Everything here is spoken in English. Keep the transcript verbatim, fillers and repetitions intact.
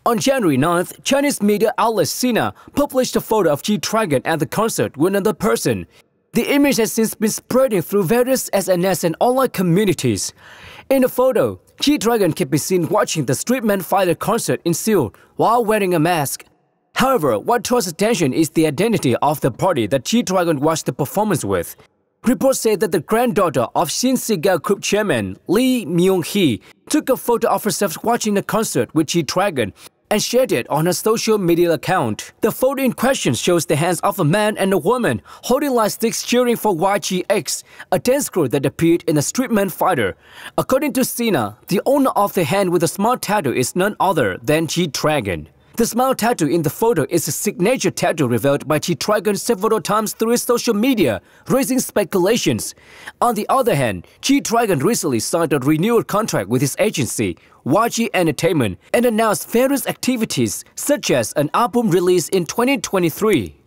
On January ninth, Chinese media outlet Sina published a photo of G-Dragon at the concert with another person. The image has since been spreading through various S N S and online communities. In the photo, G-Dragon can be seen watching the Streetman Fighter concert in Seoul while wearing a mask. However, what draws attention is the identity of the party that G-Dragon watched the performance with. Reports say that the granddaughter of Shin Siga Group chairman Lee Myung-hee took a photo of herself watching the concert with G-Dragon and shared it on her social media account. The photo in question shows the hands of a man and a woman holding light sticks cheering for Y G X, a dance crew that appeared in the Streetman Fighter. According to Sina, the owner of the hand with a smile tattoo is none other than G-Dragon. The smile tattoo in the photo is a signature tattoo revealed by G-Dragon several times through his social media, raising speculations. On the other hand, G-Dragon recently signed a renewal contract with his agency, Y G Entertainment, and announced various activities such as an album release in twenty twenty-three.